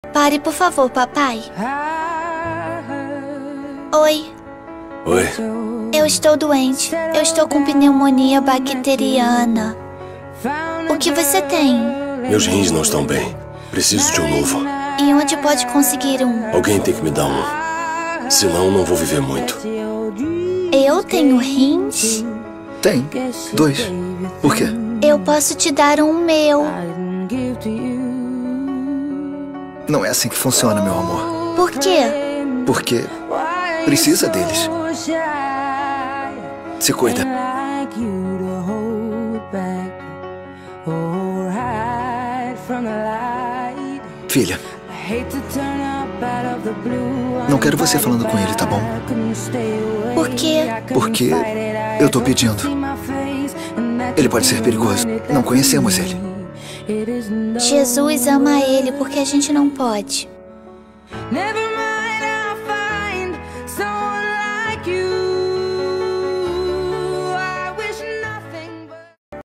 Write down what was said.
Pare, por favor, papai. Oi. Oi. Eu estou doente. Eu estou com pneumonia bacteriana. O que você tem? Meus rins não estão bem. Preciso de um novo. E onde pode conseguir um? Alguém tem que me dar um. Senão, não vou viver muito. Eu tenho rins? Tem. 2. Por quê? Eu posso te dar um meu. Não é assim que funciona, meu amor. Por quê? Porque precisa deles. Se cuida. Filha, não quero você falando com ele, tá bom? Por quê? Porque eu tô pedindo. Ele pode ser perigoso. Não conhecemos ele. Jesus ama ele porque a gente não pode. Never mind, I'll find someone like you.